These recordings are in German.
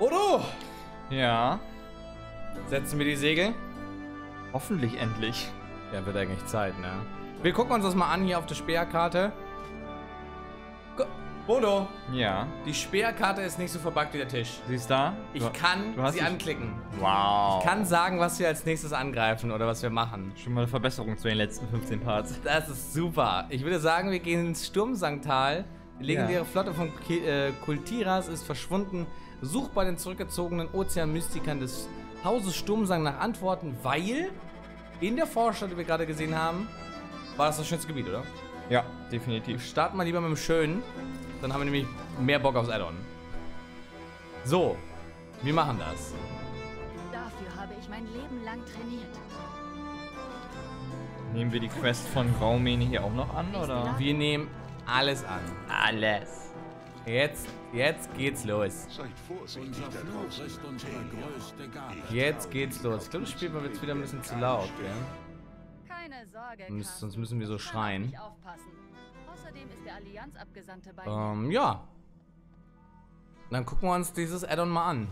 Odo! Ja. Setzen wir die Segel? Hoffentlich endlich. Ja, wird eigentlich Zeit, ne? Wir gucken uns das mal an hier auf der Speerkarte. Bodo, Ja. die Speerkarte ist nicht so verbuggt wie der Tisch. Siehst du da? Ich kann du hast sie dich- anklicken. Wow. Ich kann sagen, was wir als nächstes angreifen oder was wir machen. Schon mal eine Verbesserung zu den letzten 15 Parts. Das ist super. Ich würde sagen, wir gehen ins Sturmsangtal. Die legendäre Ja. Flotte von Kultiras ist verschwunden. Sucht bei den zurückgezogenen Ozeanmystikern des Hauses Sturmsang nach Antworten, weil in der Vorstadt, die wir gerade gesehen haben, war das schönste Gebiet, oder? Ja, definitiv. Starten wir lieber mit dem Schönen. Dann haben wir nämlich mehr Bock aufs Add-on. So, wir machen das. Dafür habe ich mein Leben lang trainiert. Nehmen wir die Quest von Graumene hier auch noch an, oder? Wir nehmen alles an. Alles. Jetzt geht's los. Seid vorsichtig da draußen. ist unsere größte Gabe. Jetzt geht's los. Ich glaube, das Spiel war jetzt wieder ein bisschen zu laut, gell? Keine Sorge, Sonst müssen wir so schreien. Aufpassen. Außerdem ist der Allianzabgesandte bei Ja. Dann gucken wir uns dieses Add-on mal an.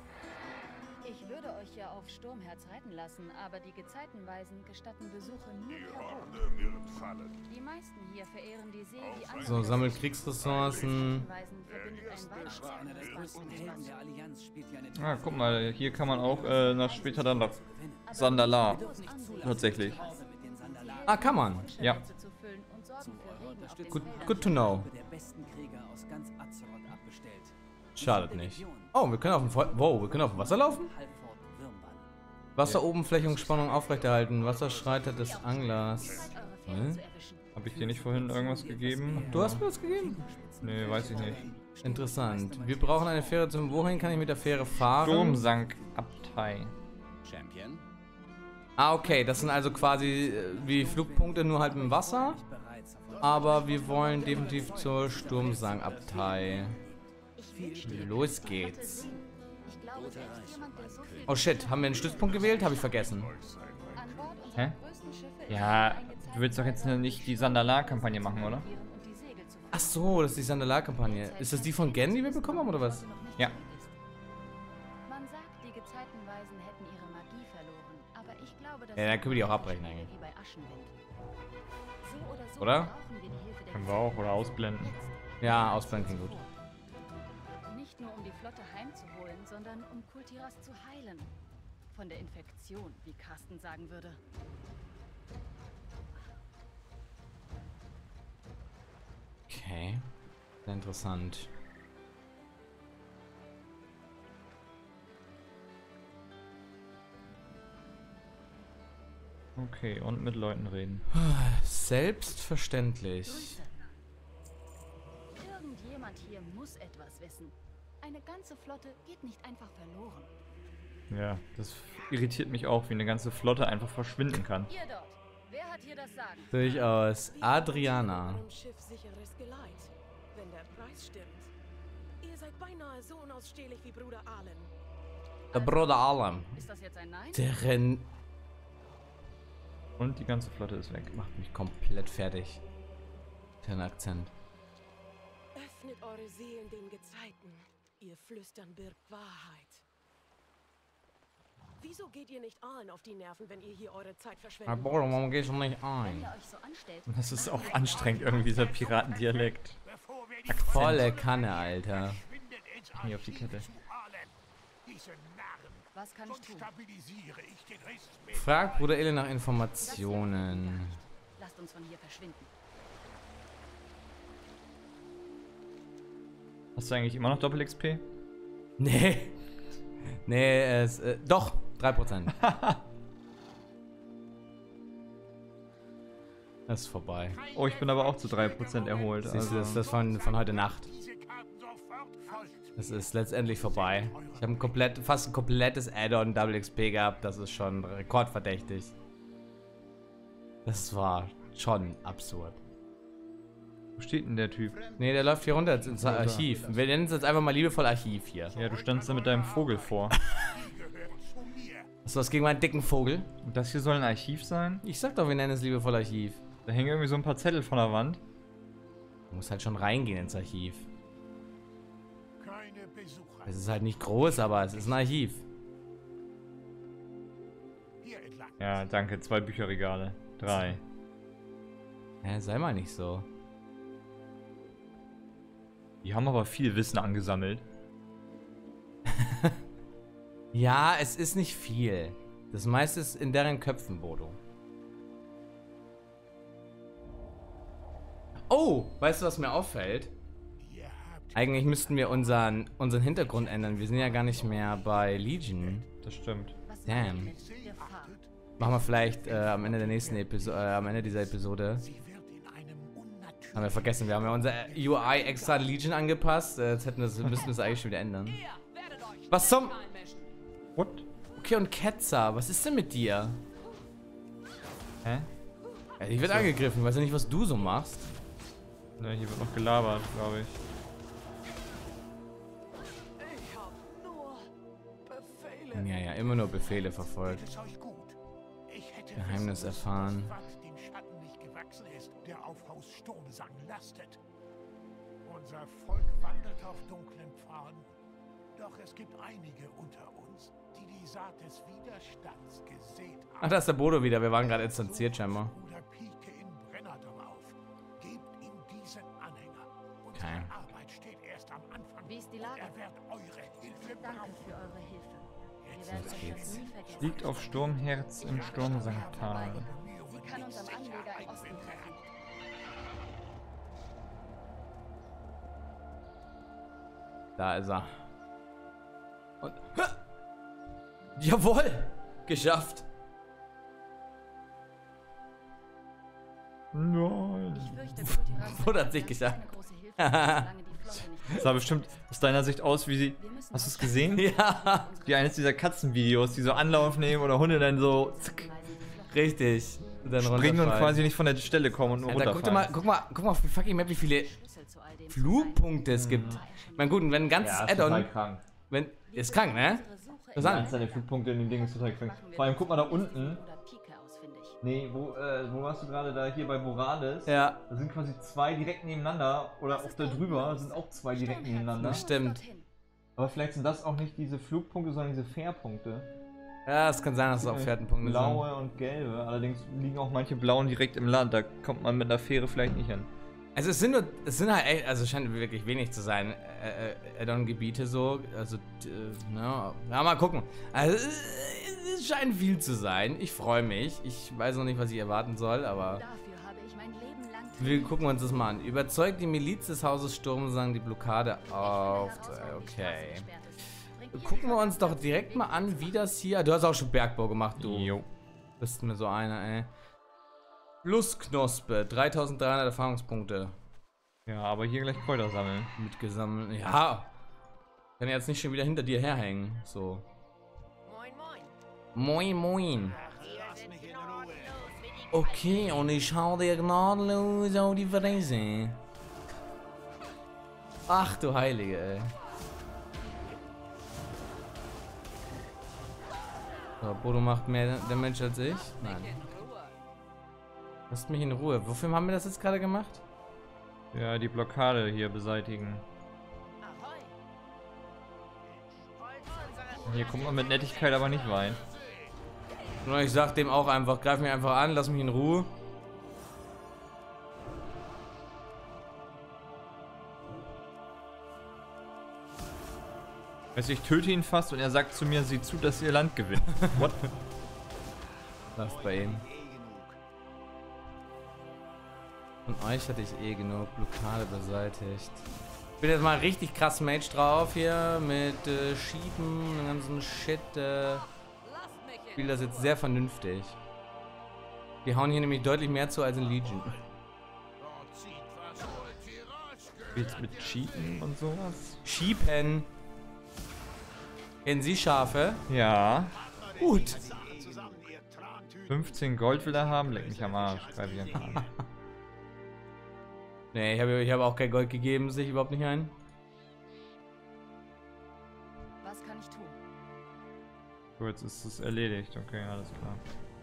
Ich würde euch ja auf Sturmherz reiten lassen, aber die Gezeitenweisen gestatten Besuche nur Die per Boot. Horde wird fallen. Die meisten hier verehren die See, die andere So, sammelt Kriegsressourcen. Gezeitenweisen verbindet ein Einer der größten Helden der Allianz spielt ja eine Ah, guck mal, hier kann man auch nach später dann noch Sandalar. Tatsächlich. Ah, kann man. Ja. zu füllen und sorgen für Regen auf den Good to know. der besten Krieger aus ganz Azeroth abbestellt. Schadet nicht. Oh, wir können auf dem wir können auf dem Wasser laufen? Halford Würmwall. Wasseroberflächungsspannung aufrechterhalten. Wasserschreiter des Anglers. Hm? Habe ich dir nicht vorhin irgendwas gegeben? Du hast mir das gegeben? Nee, weiß ich nicht. Interessant. Wir brauchen eine Fähre zum... Wohin kann ich mit der Fähre fahren? Sturmsankabtei. Champion. Ah, okay. Das sind also quasi wie Flugpunkte, nur halt im Wasser. Bereits auf Aber wir wollen definitiv zur Sturmsangabtei. Los geht's. Ich glaube, selbst jemand, der so viel Oh shit, haben wir einen Stützpunkt gewählt? Habe ich vergessen. an Bord unserer Hä? größten Schiffe Ja, ist eingezeichnet, du willst doch jetzt nicht die Sandalar-Kampagne machen, oder? und die Segel zu Ach so, das ist die Sandalar-Kampagne. Ist das die von Gen, die wir bekommen haben, oder was? noch nicht Ja. fertig ist. Man sagt, die Gezeitenweisen hätten ihre Magie verloren, aber ich glaube, dass Ja, dann können wir die auch abbrechen eigentlich. wie bei Aschenwind. So so Oder? brauchen wir die Hilfe der Können wir auch, oder ausblenden. Ja, ausblenden klingt gut. Nicht nur um die Flotte heimzuholen, sondern um Kultiras zu heilen. Von der Infektion, wie Carsten sagen würde. Okay. Sehr interessant. Okay, und mit Leuten reden. Selbstverständlich. Irgendjemand hier muss etwas wissen. Eine ganze Flotte geht nicht einfach verloren. Ja, das irritiert mich auch, wie eine ganze Flotte einfach verschwinden kann. Ihr dort, wer hat hier das Sagen? Durchaus. Adriana. Einem Schiff sicheres Geleit, wenn der Preis stimmt. Ihr seid beinahe so unausstehlich wie Bruder Allen. Der Bruder Alam. Ist das jetzt ein Nein? Deren Und die ganze Flotte ist weg. macht mich komplett fertig. Kein Akzent. Öffnet eure Seelen den Gezeiten. Ihr Flüstern birgt Wahrheit. Wieso geht ihr nicht allen auf die Nerven, wenn ihr hier eure Zeit Ah, verschwendet? Bruder, warum gehst du nicht Wenn ein? ihr euch so anstellt, Das ist auch anstrengend, irgendwie dieser Piratendialekt. Bevor wir die Volle Kanne, Alter. findet ins Hier auf die Kette. Archiv zuhalen. Diese Narren. was kann ich Sonst tun? stabilisiere ich den Rest mit. Fragt Bruder Ille nach Informationen. Lasst uns von hier verschwinden. Hast du eigentlich immer noch Doppel-XP? Nee. Nee, doch, 3%. Das ist vorbei. Oh, ich bin aber auch zu 3% erholt. Siehst du, das ist Also, das von heute Nacht. Diese Karten sofort voll. Es ist letztendlich vorbei. Ich habe fast ein komplettes Add-on Double XP gehabt. Das ist schon rekordverdächtig. Das war schon absurd. wo steht denn der Typ? Nee, der läuft hier runter ins Archiv. Wir nennen es jetzt einfach mal liebevoll Archiv hier. Ja, du standst da mit deinem Vogel vor. Hast du was gegen meinen dicken Vogel? Und das hier soll ein Archiv sein? Ich sag doch, wir nennen es liebevoll Archiv. Da hängen irgendwie so ein paar Zettel von der Wand. Du musst halt schon reingehen ins Archiv. Keine Besucher Es ist halt nicht groß, aber es ist ein Archiv. Hier entlang. Ja, danke. 2 Bücherregale. 3. Hä, sei mal nicht so. Die haben aber viel Wissen angesammelt. Ja, es ist nicht viel. Das meiste ist in deren Köpfen, Bodo. Oh, weißt du, was mir auffällt? Ihr habt Eigentlich müssten wir unseren Hintergrund ändern. Wir sind ja gar nicht mehr bei Legion. Das stimmt. Was Damn. mit Gefahr? Machen wir vielleicht am Ende der nächsten Episode, am Ende dieser Episode. sie wird in einem unnatürlichen Haben wir vergessen, wir haben ja unser UI extra an Legion angepasst. Jetzt müssten wir es eigentlich schon wieder ändern. Was zum... What? Okay, und Ketzer, was ist denn mit dir? Hä? Ja, ich werde angegriffen, ich weiß ja nicht, was du so machst. Ne, hier wird noch gelabert, glaube ich. Ich hab nur Befehle. Ja, immer nur Befehle verfolgt. Geht es euch gut? Ich hätte Geheimnis wissen müssen, erfahren. dass Watt dem Schatten nicht gewachsen ist, der auf Haus Sturmsang lastet. Unser Volk wandert auf dunklen Pfaden. Doch es gibt einige unter uns, die die Saat des Widerstands gesät haben. Ach, da ist der Bodo wieder, wir waren gerade instanziert scheinbar. Bruder Pike in Brennerdom auf. Gebt ihm diesen Anhänger. Unsere Okay. Arbeit steht erst am Anfang. Wie ist die und Lage? er wird eure Hilfe Danke brauchen. für eure Hilfe. Wir Jetzt werden euch geht's. das nie vergessen. Liegt auf Sturmherz im Sturmsangtal. Sie kann uns am Anleger im Osten treffen. Da ist er. Und... Jawohl! Geschafft! Nein. Ich fürchte, Kultiras Wurde an sich geschafft. keine große Hilfe, solange die Flotte nicht Das sah bestimmt aus deiner Sicht aus wie sie... Hast du es gesehen? Ja, Wie eines dieser Katzenvideos, die so Anlauf nehmen oder Hunde dann so zick, richtig. Und dann springen und runterfallen. quasi nicht von der Stelle kommen und nur Alter, runterfallen. guck mal auf die fucking Map, wie viele Schlüssel zu all dem Flugpunkte es gibt. Ich meine, gut, und wenn ein ganzes Add-on... krank. Wenn... Ist krank, ne? Was an? Seine Flugpunkte in den Dingen ist total krank. Vor allem, guck mal da unten. Oder Pike ausfindig. Nee, wo warst du gerade da? Hier bei Morales. Ja, Da sind quasi 2 direkt nebeneinander. Oder auch da drüber sind auch 2 direkt nebeneinander. das stimmt. Aber vielleicht sind das auch nicht diese Flugpunkte, sondern diese Fährpunkte. Ja, es kann sein, dass es auch Pferdenpunkte sind. Blaue und gelbe. Allerdings liegen auch manche blauen direkt im Land. Da kommt man mit einer Fähre vielleicht nicht hin. Also es sind halt echt, also es scheint wirklich wenig zu sein, Add-on-Gebiete so, also, ja, mal gucken. Also es scheint viel zu sein, ich freue mich, ich weiß noch nicht, was ich erwarten soll, aber Dafür habe ich mein Leben lang wir gucken uns das mal an. Überzeugt die Miliz des Hauses Sturmsang die Blockade auf, okay. Gucken wir uns doch direkt mal an, wie das hier, du hast auch schon Bergbau gemacht, du Jo. bist mir so einer, ey. Plusknospe, 3300 Erfahrungspunkte. Ja, aber hier gleich Kräuter sammeln. Mitgesammelt. Ja. Kann jetzt nicht schon wieder hinter dir herhängen. So. Moin, moin. Moin, moin. Lass mich in Ruhe. Okay, und ich hau dir gnadenlos auf die Fresse. Ach du Heilige, ey. So, Bodo macht mehr Damage als ich. Nein. Lasst mich in Ruhe. Wofür haben wir das jetzt gerade gemacht? Ja, die Blockade hier beseitigen. Hier kommt man mit Nettigkeit aber nicht rein. Nur ich sag dem auch einfach, greif mich einfach an, lass mich in Ruhe. Weißt du, ich töte ihn fast und er sagt zu mir, sieh zu, dass ihr Land gewinnt. What? Läuft bei ihm. Von euch hatte ich eh genug Blockade beseitigt. Ich bin jetzt mal richtig krass Mage drauf hier mit Schieben, dem ganzen Shit. Ich spiele das jetzt sehr vernünftig. Wir hauen hier nämlich deutlich mehr zu als in Legion. Dort zieht was Kultiras Willst mit Cheaten und sowas? Schieben. Kennen Sie Schafe? Ja. Gut. zusammen, ihr Trantüten. 15 Gold will er haben, leck mich am Arsch. Greif ich einfach an. Nee, ich hab auch kein Gold gegeben, sehe ich überhaupt nicht ein. Was kann ich tun? So, jetzt ist es erledigt. Okay, alles klar.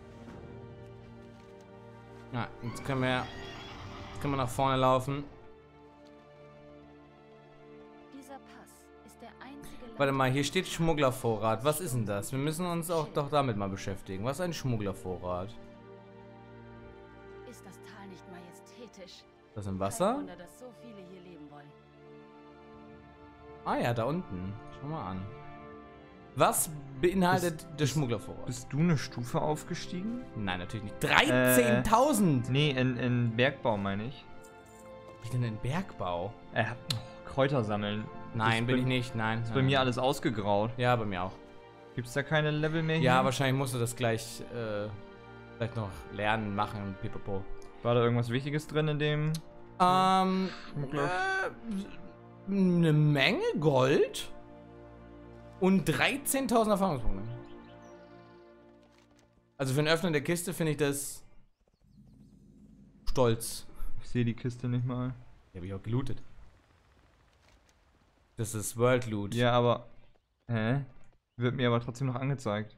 Ja, jetzt können wir nach vorne laufen. Dieser Pass ist der einzige Warte mal, hier steht Schmugglervorrat. Was ist denn das? Wir müssen uns auch doch damit mal beschäftigen. Was ist ein Schmugglervorrat? Ist das Tal nicht majestätisch? Das im Kein Wasser? Wunder, dass so viele hier leben wollen. Ah ja, da unten. Schau mal an. Was beinhaltet der Schmugglervorrat? Bist du eine Stufe aufgestiegen? Nein, natürlich nicht. 13.000! Nee, in Bergbau meine ich. Ich bin in Bergbau. Kräuter sammeln. Nein, Das bin bei- ich nicht. Nein. Ist bei mir alles ausgegraut. Ja, bei mir auch. Gibt's da keine Level mehr hier? Ja, wahrscheinlich musst du das gleich vielleicht noch lernen, machen, pipapo. War da irgendwas Wichtiges drin in dem? Eine Menge Gold und 13.000 Erfahrungspunkte. Also für ein Öffnen der Kiste finde ich das stolz. Ich sehe die Kiste nicht mal. Die habe ich auch gelootet. Das ist World Loot. Ja, aber... Hä? Wird mir aber trotzdem noch angezeigt.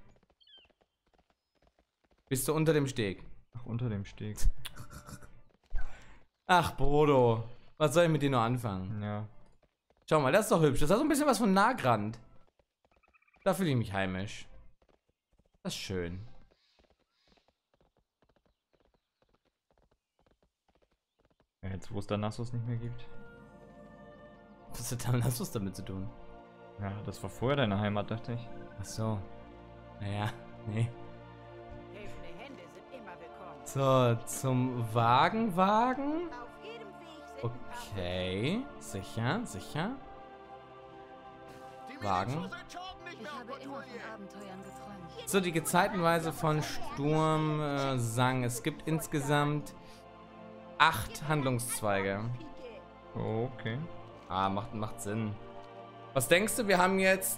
Bist du unter dem Steg? Ach, unter dem Steg. Ach, Brodo. Was soll ich mit dir nur anfangen? Ja. Schau mal, das ist doch hübsch. Das hat so ein bisschen was von Nagrand. Da fühle ich mich heimisch. Das ist schön. Ja, jetzt wo es da Nassos nicht mehr gibt. Was hat Nassus damit zu tun? Ja, das war vorher deine Heimat, dachte ich. Ach so. Naja, nee. Helfende Hände sind immer willkommen. So, zum Wagen. Auf jedem Weg sind Okay. Sicher, sicher. Wagen. Ich habe immer von Abenteuern geträumt. So, die Gezeitenweise von Sturm sang. Es gibt insgesamt 8 Handlungszweige. Oh, okay. Ah, macht Sinn. Was denkst du? Wir haben jetzt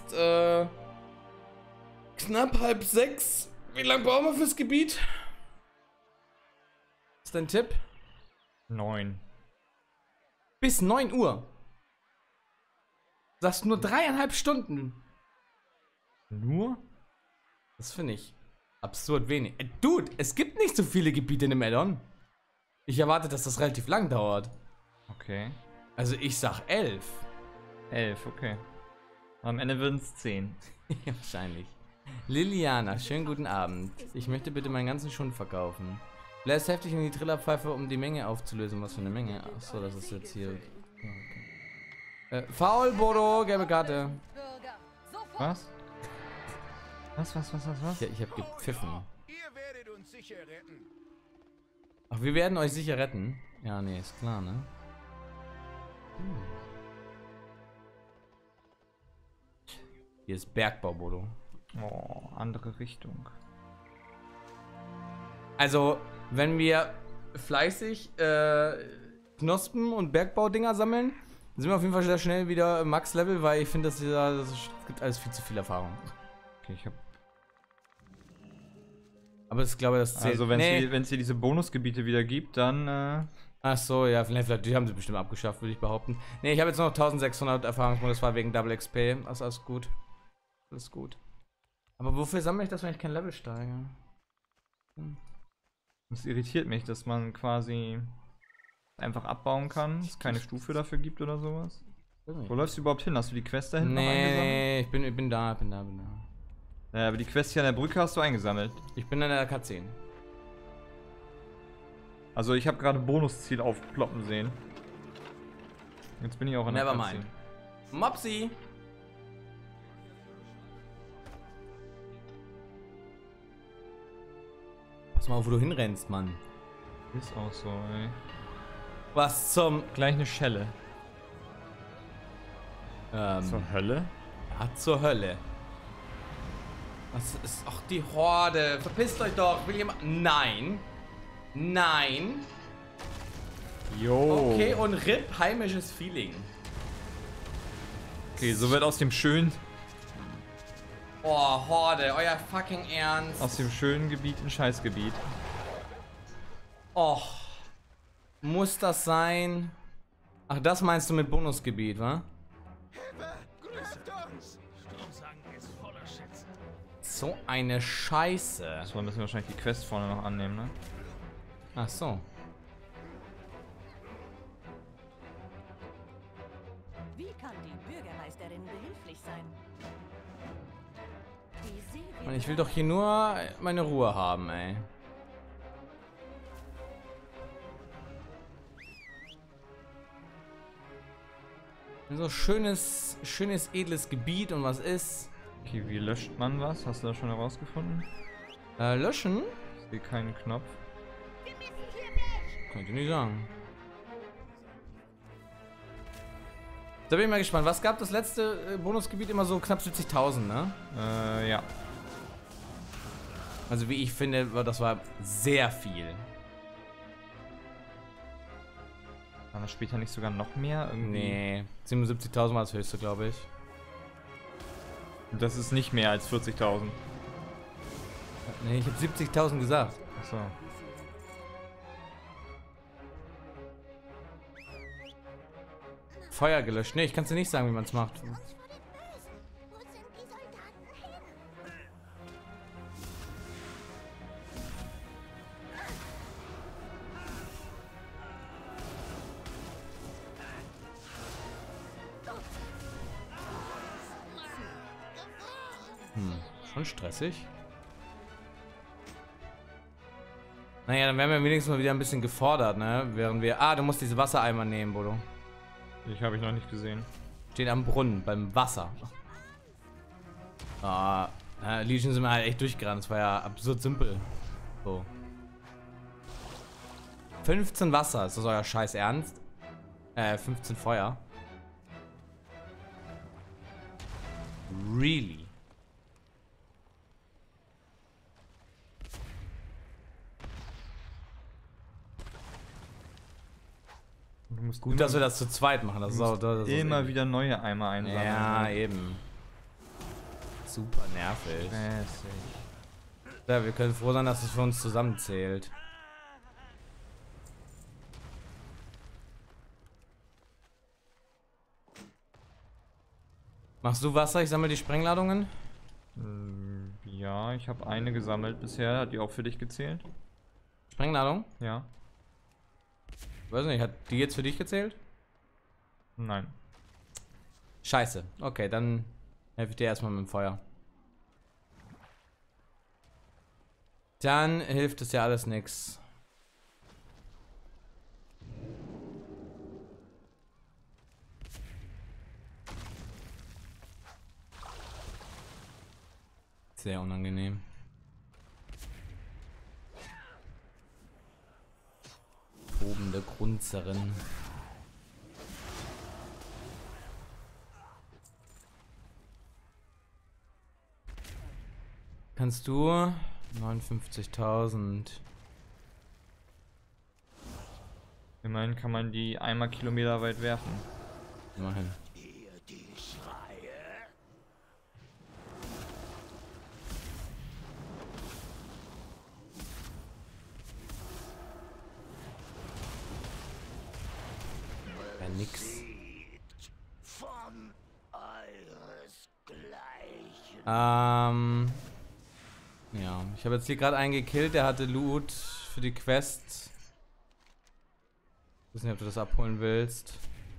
knapp 5:30. Wie lange brauchen wir fürs Gebiet? Was ist dein Tipp? 9. Bis 9 Uhr. Du sagst nur 3,5 Stunden. Nur? Das finde ich absurd wenig. Dude, es gibt nicht so viele Gebiete in dem Add-on. Ich erwarte, dass das relativ lang dauert. Okay. Also ich sag 11. 11, okay. Am Ende würden es 10. Ja, wahrscheinlich. Liliana, schönen guten Abend. Ich möchte bitte meinen ganzen Schund verkaufen. Bläst heftig in die Trillerpfeife, um die Menge aufzulösen. Was für eine Menge? Achso, das ist jetzt hier. Ja, okay. Faul, Bodo, gelbe Karte. Bürger, sofort! Was? Was? Ich hab gepfiffen. Ihr werdet uns sicher retten. Ach, wir werden euch sicher retten. Ja, nee, ist klar, ne? Hier ist Bergbau, Bodo. Oh, andere Richtung. Also, wenn wir fleißig Knospen und Bergbaudinger sammeln, sind wir auf jeden Fall sehr schnell wieder Max-Level, weil ich finde, das gibt alles viel zu viel Erfahrung. Okay, ich hab... Aber ich glaube, das zählt. Also, wenn es hier diese Bonusgebiete wieder gibt, dann... Ach so, ja, vielleicht, die haben sie bestimmt abgeschafft, würde ich behaupten. Ne, ich habe jetzt noch 1600 Erfahrungspunkte, das war wegen Double XP. Das ist alles gut. Alles gut. Aber wofür sammle ich das, wenn ich kein Level steige? Das irritiert mich, dass man quasi einfach abbauen kann, es keine Stufe dafür gibt oder sowas. Wo läufst du überhaupt hin? Hast du die Quest da hinten noch eingesammelt? Nee, ich bin da. Ja, aber die Quest hier an der Brücke hast du eingesammelt. Ich bin an der K10. Also ich habe gerade Bonusziel aufploppen sehen. Jetzt bin ich auch an der Never Cutscene. mind. Mopsi! Pass mal auf, wo du hinrennst, Mann. Ist auch so, ey. Was zum... Gleich eine Schelle. Zur Hölle? Ja, zur Hölle. Was ist... Ach, die Horde. Verpisst euch doch. Will jemand... Nein. Nein. Jo. Okay, und RIP heimisches Feeling. Okay, so wird aus dem schönen Oh, Horde. Euer fucking Ernst. Aus dem schönen Gebiet ein Scheißgebiet. Och. Muss das sein? Ach, das meinst du mit Bonusgebiet, wa? Grüßt uns! Sturmsang ist voller Schätze. So eine Scheiße. So, müssen wir wahrscheinlich die Quest vorne noch annehmen, ne? Ach so. Wie kann die Bürgermeisterin behilflich sein? Mann, ich will doch hier nur meine Ruhe haben, ey. So schönes, edles Gebiet und was ist. Okay, wie löscht man was? Hast du das schon herausgefunden? Löschen? Ich sehe keinen Knopf. Könnte nicht sagen. Da bin ich mal gespannt. Was gab das letzte Bonusgebiet immer so knapp 70.000, ne? Ja. Also wie ich finde, das war sehr viel. War das später nicht sogar noch mehr? Irgendwie? Nee, 77.000 war das höchste, glaube ich. Das ist nicht mehr als 40.000. Nee, ich habe 70.000 gesagt. Achso. Feuer gelöscht. Nee, ich kann es dir nicht sagen, wie man es macht. Schon stressig. Naja, dann werden wir wenigstens mal wieder ein bisschen gefordert, ne? Während wir... Ah, du musst diese Wassereimer nehmen, Bodo. Ich habe ich noch nicht gesehen. Steht am Brunnen, beim Wasser. Ah, Legion sind wir halt echt durchgerannt. Das war ja absurd simpel. So. 15 Wasser, ist das euer Scheiß Ernst? 15 Feuer. Really? Du musst Gut, dass wir das zu zweit machen. Das ist auch, das ist immer wieder neue Eimer einsammeln. Ja, eben. Super nervig. Ja, wir können froh sein, dass es für uns zusammenzählt. Machst du Wasser? Ich sammle die Sprengladungen. Ja, ich habe eine gesammelt bisher. Hat die auch für dich gezählt? Sprengladung? Ja. Weiß nicht, hat die jetzt für dich gezählt? Nein. Scheiße. Okay, dann helfe ich dir erstmal mit dem Feuer. Dann hilft es ja alles nix. Sehr unangenehm. Tobende Grunzerin. Kannst du 59.000. Immerhin kann man die einmal Kilometer weit werfen. Immerhin. Ja, nix. Ja, ich habe jetzt hier gerade einen gekillt, der hatte Loot für die Quest. Ich weiß nicht, ob du das abholen willst.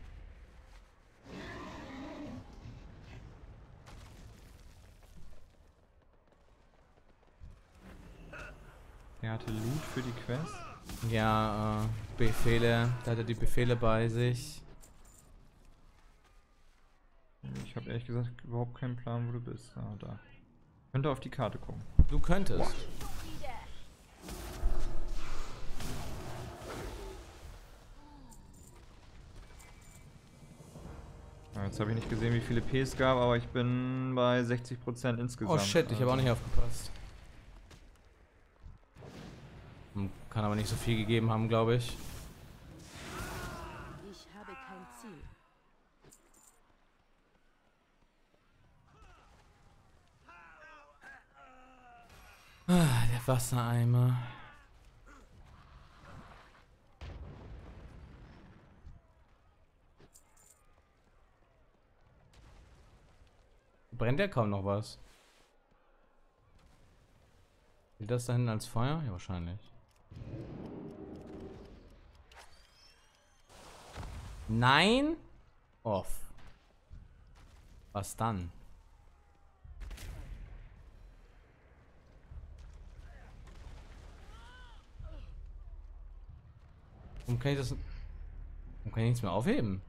Der hatte Loot für die Quest. Ja, Befehle. Da hat er die Befehle bei sich. Ich habe ehrlich gesagt überhaupt keinen Plan, wo du bist. Ah, da. Könnte auf die Karte gucken. Du könntest. Ja, jetzt habe ich nicht gesehen, wie viele P es gab, aber ich bin bei 60% insgesamt. Oh shit, ich habe auch nicht aufgepasst. Kann aber nicht so viel gegeben haben, glaube ich. Ich habe kein Ziel. Ah, der Wassereimer. Brennt ja kaum noch was. Sieht das da hinten als Feuer? Ja, wahrscheinlich. Nein? Off. Was dann? Warum kann ich das... Warum kann ich nichts mehr aufheben?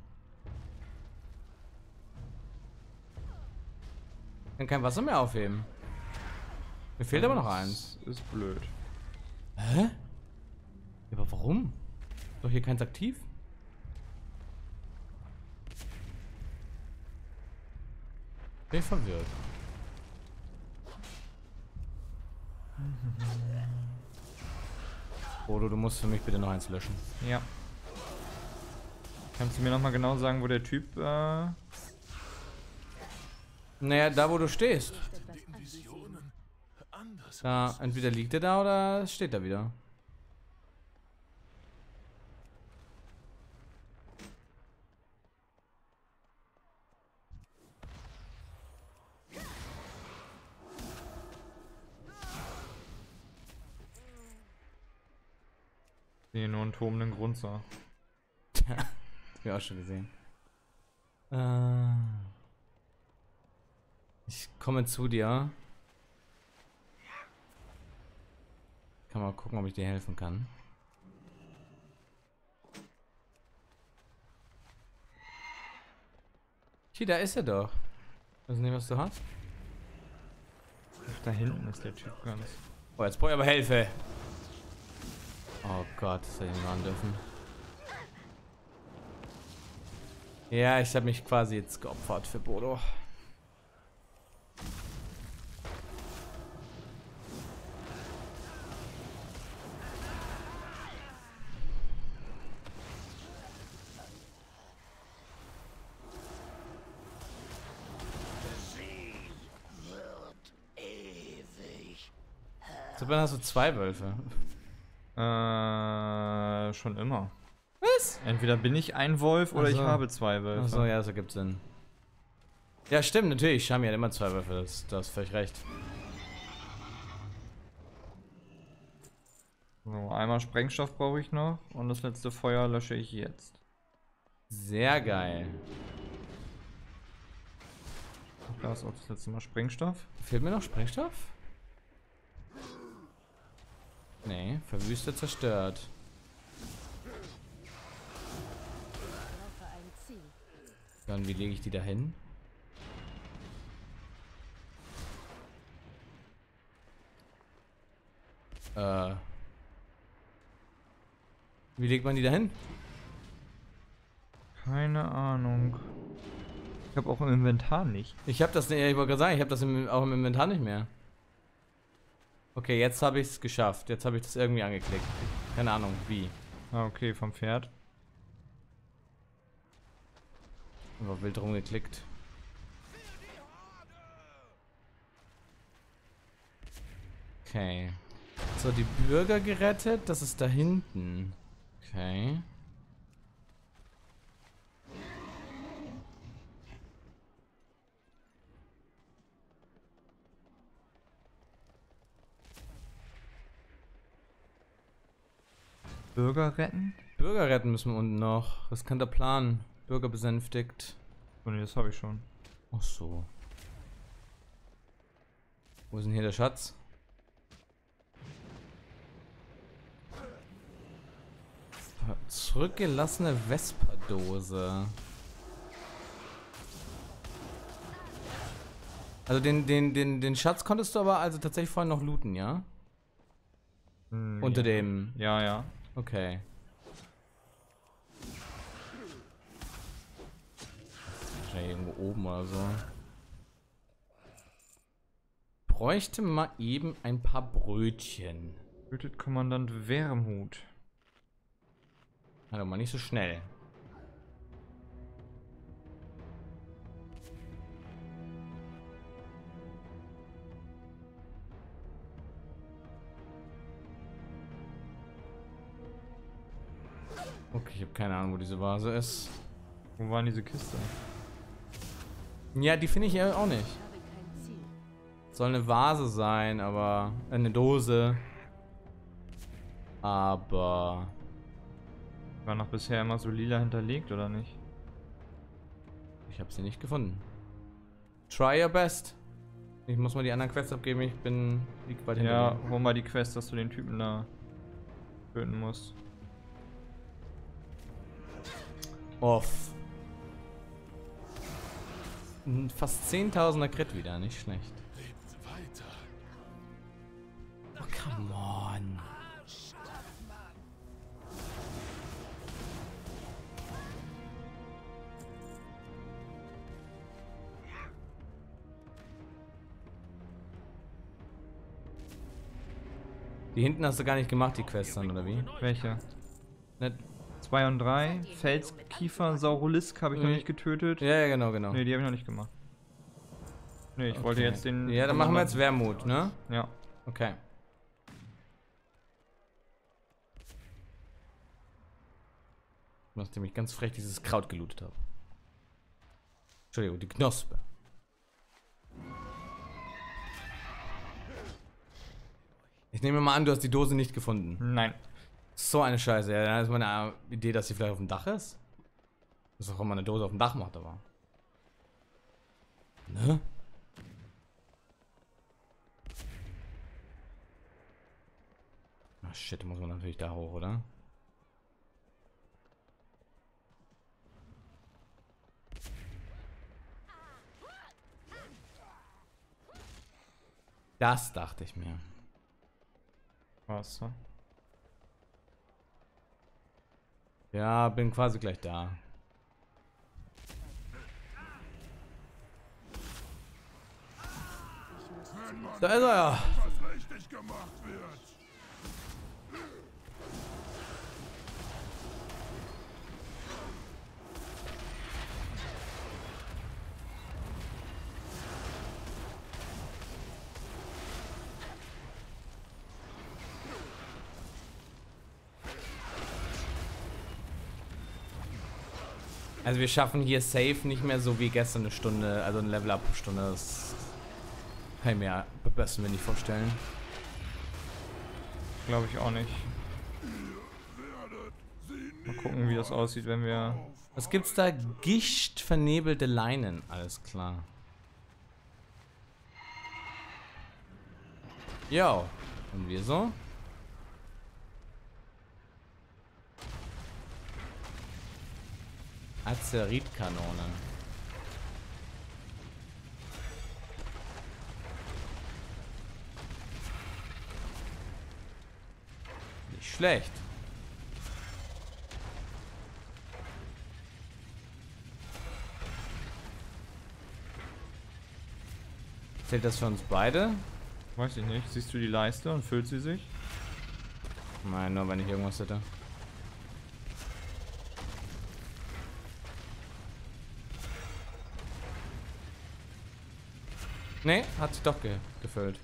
Ich kann kein Wasser mehr aufheben. Mir fehlt aber noch eins. Das ist blöd. Hä? Ja, aber warum? Ist doch hier keins aktiv? Bin ich verwirrt. Frodo, du musst für mich bitte noch eins löschen. Ja. Kannst du mir nochmal genau sagen, wo der Typ, Naja, da wo du stehst. Etwas Visionen anders. Da, entweder liegt er da oder steht er wieder. nee, nur einen tobenden Grunzer. Das hab ich auch schon gesehen. Ich komme zu dir. Kann mal gucken, ob ich dir helfen kann. Hier, da ist er doch. Weiß nicht, was du hast. Ach, da hinten ist der Typ ganz. Oh, jetzt brauche ich aber Hilfe. Oh Gott, das hätte ich nicht machen dürfen. Ja, ich habe mich quasi jetzt geopfert für Bodo. So, dann hast du 2 Wölfe. Schon immer. Was? Entweder bin ich ein Wolf oder Ach ich so. habe 2 Wölfe. Achso, ja, das ergibt Sinn. Ja, stimmt, natürlich. Shami hat immer 2 Wölfe. Du hast völlig recht. So, einmal Sprengstoff brauche ich noch und das letzte Feuer lösche ich jetzt. Sehr geil. Da ist auch das letzte Mal Sprengstoff. Fehlt mir noch Sprengstoff? Nee, verwüstet, zerstört. Brauche ein Ziel. Dann, wie lege ich die da hin? Wie legt man die da hin? Keine Ahnung. Ich habe auch im Inventar nicht. Ich habe das, ich wollte gerade sagen, ich habe das auch im Inventar nicht mehr. Okay, jetzt habe ich es geschafft. Jetzt habe ich das irgendwie angeklickt. Keine Ahnung, wie. Ah, okay, vom Pferd. Aber wild rumgeklickt. Okay. So, die Bürger gerettet. Das ist da hinten. Okay. Bürger retten? Bürger retten müssen wir unten noch. Riskanter Plan. Bürger besänftigt. Oh nee, das habe ich schon. Ach so. Wo ist denn hier der Schatz? Zurückgelassene Vesper-Dose. Also den Schatz konntest du aber also tatsächlich vorhin noch looten, ja? Unter ja. dem... Ja, ja. Okay. Wahrscheinlich irgendwo oben oder so. Bräuchte mal eben ein paar Brötchen. Tötet Kommandant Wermut. Also mal nicht so schnell. Okay, ich habe keine Ahnung, wo diese Vase ist. Wo war diese Kiste? Ja, die finde ich ja auch nicht. Ich habe kein Ziel. Soll eine Vase sein, aber eine Dose. Aber War noch bisher immer so lila hinterlegt, oder nicht? ich habe sie nicht gefunden. Try your best. Ich muss mal die anderen Quests abgeben. Ich lieg weit hinter Ja, dir. hol mal die Quest, dass du den Typen da töten musst. Off. Fast 10.000er Crit wieder, nicht schlecht. Oh, come on. Die hinten hast du gar nicht gemacht, die Quests dann, oder wie? Welche? Ne, 2 und 3. Felskiefer, Saurolisk habe ich noch nicht getötet. ja, genau. Ne, die habe ich noch nicht gemacht. Ne, ich wollte jetzt den... Ja, dann machen wir jetzt Wermut, ne? Ja. Okay. Nachdem ich ganz frech dieses Kraut gelootet habe. Entschuldigung, die Knospe. Ich nehme mal an, du hast die Dose nicht gefunden. Nein. So eine Scheiße. Ja, dann ist meine Idee, dass sie vielleicht auf dem Dach ist. Das ist auch, wenn man eine Dose auf dem Dach macht, aber. Ne? Ah, shit, muss man natürlich da hoch, oder? Das dachte ich mir. Was? So? Ja, bin quasi gleich da. Da ist er ja. Was richtig gemacht wird. Also wir schaffen hier safe nicht mehr so wie gestern eine Stunde, also eine Level-Up-Stunde. Das kann ich mir am besten mir nicht vorstellen. Glaube ich auch nicht. Mal gucken, wie das aussieht, wenn wir... Was gibt's da? Gichtvernebelte Leinen. Alles klar. Jo. Und wir so? Azeritkanone. Nicht schlecht. Zählt das für uns beide? Weiß ich nicht. Siehst du die Leiste und füllt sie sich? Nein, nur wenn ich irgendwas hätte. Nee, hat sich doch gefüllt.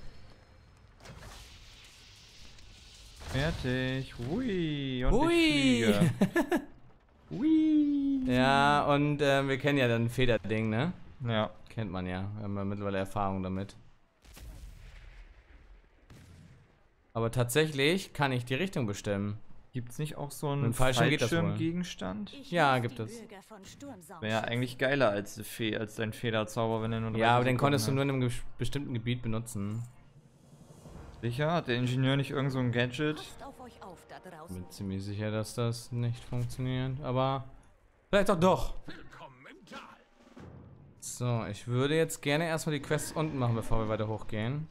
Fertig. Hui. Und Hui. ich fliege. Hui. Ja, und wir kennen ja dann Federding, ne? Ja. Kennt man ja. Wir haben ja mittlerweile Erfahrung damit. Aber tatsächlich kann ich die Richtung bestimmen. Gibt es nicht auch so Mit einen dem Fallschirm geht das wohl. Fallschirmgegenstand? Ja, gibt es. Wäre ja eigentlich geiler als dein Federzauber, wenn er nur 30 Ja, aber den Sekunden konntest du hat. nur in einem bestimmten Gebiet benutzen. Sicher? Hat der Ingenieur nicht irgend so ein Gadget? Bin ziemlich sicher, dass das nicht funktioniert. Aber vielleicht auch doch. So, ich würde jetzt gerne erstmal die Quests unten machen, bevor wir weiter hochgehen.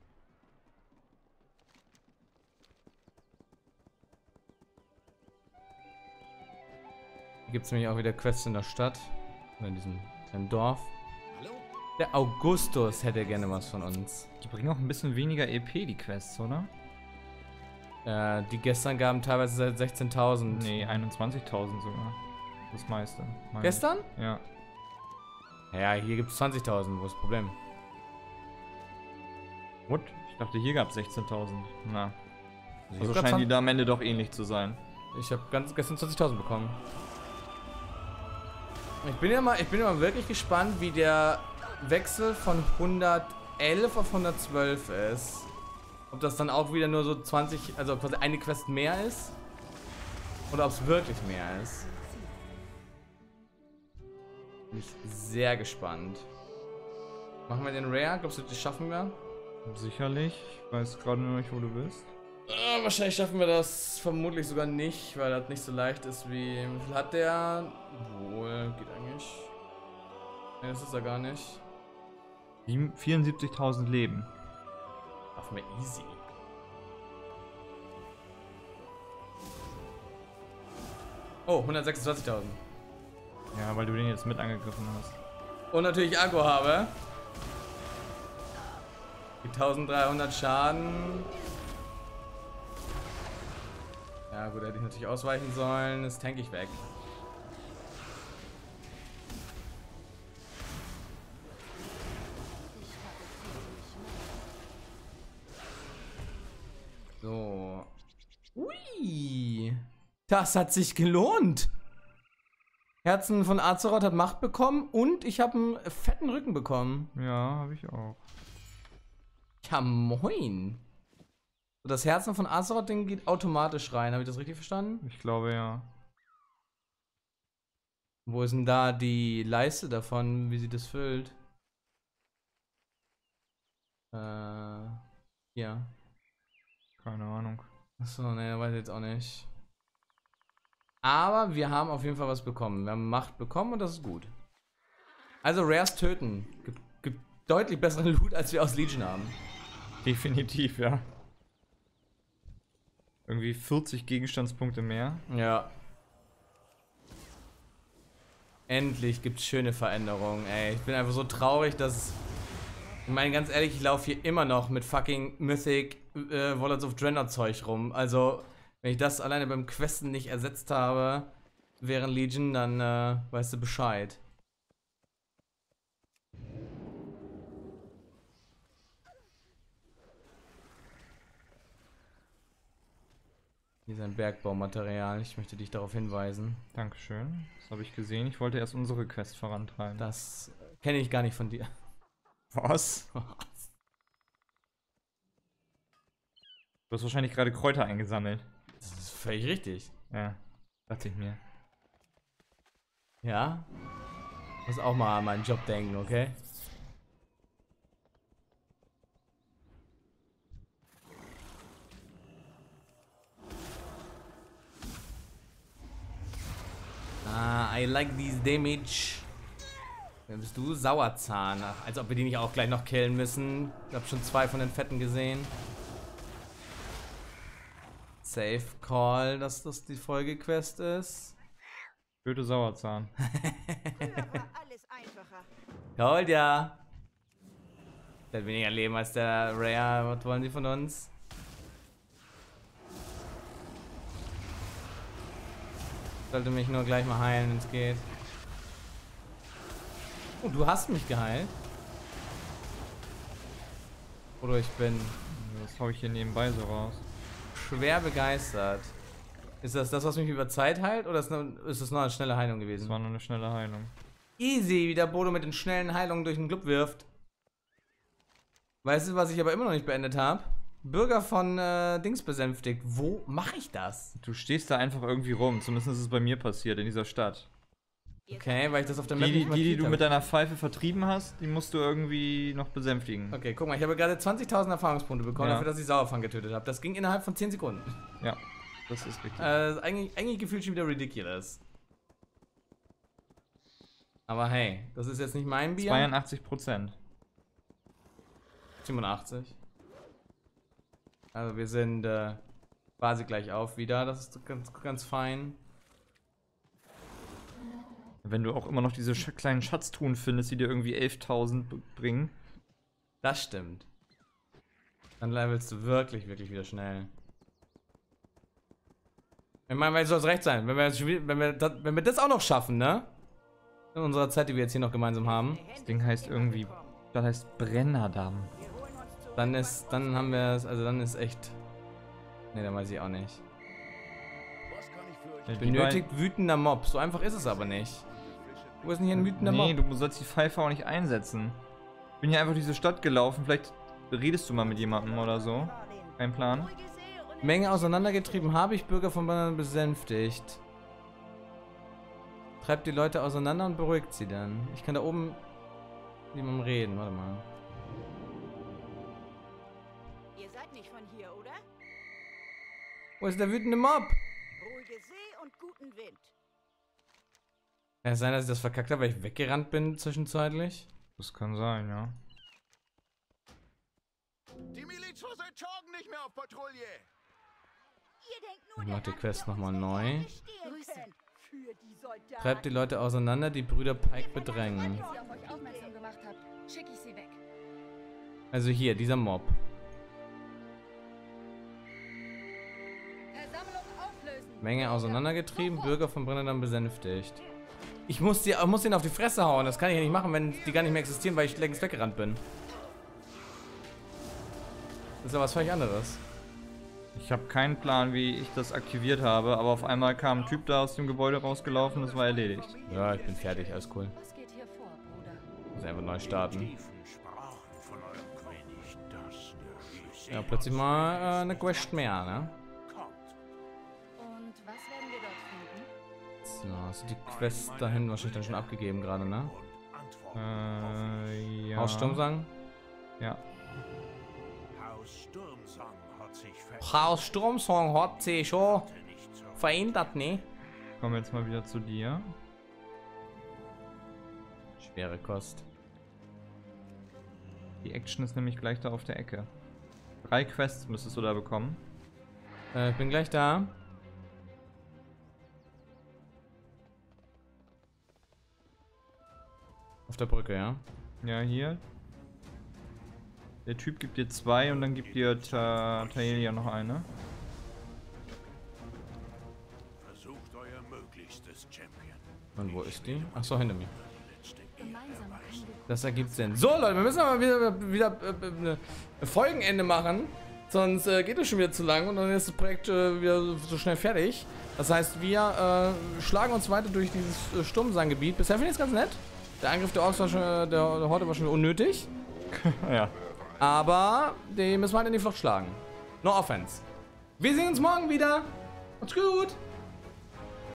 Hier gibt es nämlich auch wieder Quests in der Stadt. Oder in diesem kleinen Dorf. Der Augustus hätte gerne was von uns. Die bringen auch ein bisschen weniger EP, die Quests, oder? Die gestern gaben teilweise seit 16.000. Nee, 21.000 sogar. Das meiste. meine ich. Gestern? Ja. Ja, hier gibt es 20.000. Wo ist das Problem? What? Ich dachte, hier gab es 16.000. Na. Ich Also hab scheinen die da am Ende doch ähnlich zu sein. Ich habe gestern 20.000 bekommen. Ich bin ja mal wirklich gespannt, wie der Wechsel von 111 auf 112 ist. Ob das dann auch wieder nur so 20, also quasi eine Quest mehr ist. Oder ob es wirklich mehr ist. Bin ich sehr gespannt. Machen wir den Rare? Glaubst du, das schaffen wir? Sicherlich. Ich weiß gerade nur nicht, wo du bist. Wahrscheinlich schaffen wir das vermutlich sogar nicht, weil das nicht so leicht ist wie... Wie viel hat der? Wohl, geht eigentlich. Ne, das ist er gar nicht. 74.000 Leben. Schaffen wir easy. Oh, 126.000. Ja, weil du den jetzt mit angegriffen hast. Und natürlich Akku habe. Die 1300 Schaden. Ja gut, hätte ich natürlich ausweichen sollen. Das tank ich weg. So. Ui. Das hat sich gelohnt. Herzen von Azeroth hat Macht bekommen und ich habe einen fetten Rücken bekommen. Ja, habe ich auch. Ja, moin. So, das Herzen von Azeroth, Ding geht automatisch rein. Habe ich das richtig verstanden? Ich glaube, ja. Wo ist denn da die Leiste davon, wie sie das füllt? Ja. Keine Ahnung. Achso, ne, weiß ich jetzt auch nicht. Aber wir haben auf jeden Fall was bekommen. Wir haben Macht bekommen und das ist gut. Also Rares töten. Gibt deutlich besseren Loot, als wir aus Legion haben. Definitiv, ja. Irgendwie 40 Gegenstandspunkte mehr. Ja. Endlich gibt's schöne Veränderungen, ey. Ich bin einfach so traurig, dass... Ich meine, ganz ehrlich, ich laufe hier immer noch mit fucking Mythic Wallets of Draenor Zeug rum. Also, wenn ich das alleine beim Questen nicht ersetzt habe, während Legion, dann weißt du Bescheid. Hier ist ein Bergbaumaterial. Ich möchte dich darauf hinweisen. Dankeschön. Das habe ich gesehen. Ich wollte erst unsere Quest vorantreiben. Das kenne ich gar nicht von dir. Was? Du hast wahrscheinlich gerade Kräuter eingesammelt. Das ist völlig richtig. Ja, dachte ich mir. Ja? Muss auch mal an meinen Job denken, okay? Ah, I like these damage. Wer bist du? Sauerzahn. Ach, als ob wir die nicht auch gleich noch killen müssen. Ich habe schon 2 von den Fetten gesehen. Safe Call, dass das die Folgequest ist. Töte Sauerzahn. Früher war alles einfacher. Toll, ja. Der hat weniger Leben als der Rare. Was wollen die von uns? Sollte mich nur gleich mal heilen, wenn es geht. Oh, du hast mich geheilt. Oder ich bin Das hau ich hier nebenbei so raus. schwer begeistert. Ist das das, was mich über Zeit heilt? Oder ist das noch eine schnelle Heilung Das gewesen? war nur eine schnelle Heilung. Easy, wie der Bodo mit den schnellen Heilungen durch den Club wirft. Weißt du, was ich aber immer noch nicht beendet habe? Bürger von Dings besänftigt. Wo mache ich das? Du stehst da einfach irgendwie rum. Zumindest ist es bei mir passiert, in dieser Stadt. Okay, weil ich das auf der Map Die, nicht die markiert du habe. mit deiner Pfeife vertrieben hast, die musst du irgendwie noch besänftigen. Okay, guck mal, ich habe gerade 20.000 Erfahrungspunkte bekommen, Ja. dafür, dass ich Sauerfang getötet habe. Das ging innerhalb von 10 Sekunden. Ja, das ist richtig. Eigentlich gefühlt schon wieder ridiculous. Aber hey, das ist jetzt nicht mein Bier. 82%. 87. Also wir sind quasi gleich auf wieder. Das ist ganz fein. Wenn du auch immer noch diese kleinen Schatztruhen findest, die dir irgendwie 11.000 bringen. Das stimmt. Dann levelst du wirklich wieder schnell. Ich meine, weil soll es recht sein. Wenn wir das auch noch schaffen, ne? In unserer Zeit, die wir jetzt hier noch gemeinsam haben. Das Ding heißt irgendwie, das heißt Brennerdamm. Dann haben wir es, also dann ist echt... Ne, dann weiß ich auch nicht. Ja, die Benötigt wütender Mob. So einfach ist es aber nicht. Wo ist denn hier ein wütender Nee, Mob? du sollst die Pfeife auch nicht einsetzen. Ich bin hier einfach durch diese Stadt gelaufen, vielleicht redest du mal mit jemandem oder so. Kein Plan. Menge auseinandergetrieben habe ich Bürger von Bannern besänftigt. Treibt die Leute auseinander und beruhigt sie dann. Ich kann da oben mit jemandem reden. Warte mal. Ihr seid nicht von hier, oder? Wo ist der wütende Mob? Ruhige See und guten Wind. Kann es sein, dass ich das verkackt habe, weil ich weggerannt bin zwischenzeitlich? Das kann sein, ja. Die Miliz vor St. Jorgen nicht mehr auf Patrouille. Ihr denkt nur, Ich mach die daran, Quest dass ihr nochmal unsere neu. Erde stehlen könnt. Für die Soldaten. Treibt die Leute auseinander, die Brüder Pike bedrängen. Weil ich sie auf euch aufmerksam gemacht habe, schicke ich sie weg. Also hier, dieser Mob. Versammlung auflösen. Menge auseinandergetrieben, Bürger von Brennan besänftigt. Ich muss den auf die Fresse hauen, das kann ich ja nicht machen, wenn die gar nicht mehr existieren, weil ich längst weggerannt bin. Das ist ja was völlig anderes. Ich habe keinen Plan, wie ich das aktiviert habe, aber auf einmal kam ein Typ da aus dem Gebäude rausgelaufen, das war erledigt. Ja, ich bin fertig, alles cool. Was geht hier vor, Bruder? Muss einfach neu starten. Sprachen von eurem König, das Ja, plötzlich mal eine Quest mehr, ne? kommt. Und was werden wir dort finden? So, hast du die Quest dahin wahrscheinlich dann schon abgegeben gerade, ne? Und Antworten Ja. Haus Sturmsang? Ja. Haus Sturmsang hat sich Haus Sturmsang hat sich schon nicht zur verändert, ne? Ich komme jetzt mal wieder zu dir. Schwere Kost. Die Action ist nämlich gleich da auf der Ecke. 3 Quests müsstest du da bekommen. Ich bin gleich da. Auf der Brücke, ja? Ja, hier. Der Typ gibt dir 2 und dann gibt dir Taelia noch eine. Versucht euer Möglichstes, Champion. Und wo ist die? Ach so, hinter mir. Gemeinsam können wir Das ergibt Sinn. So, Leute, wir müssen aber wieder Folgenende machen. Sonst geht es schon wieder zu lang und dann ist das Projekt wieder so schnell fertig. Das heißt, wir schlagen uns weiter durch dieses Sturmsanggebiet. Bisher finde ich es ganz nett. Der Angriff der Orks war schon, der Horde war schon unnötig. Ja. Aber den müssen wir halt in die Flucht schlagen. No offense. Wir sehen uns morgen wieder. Macht's gut.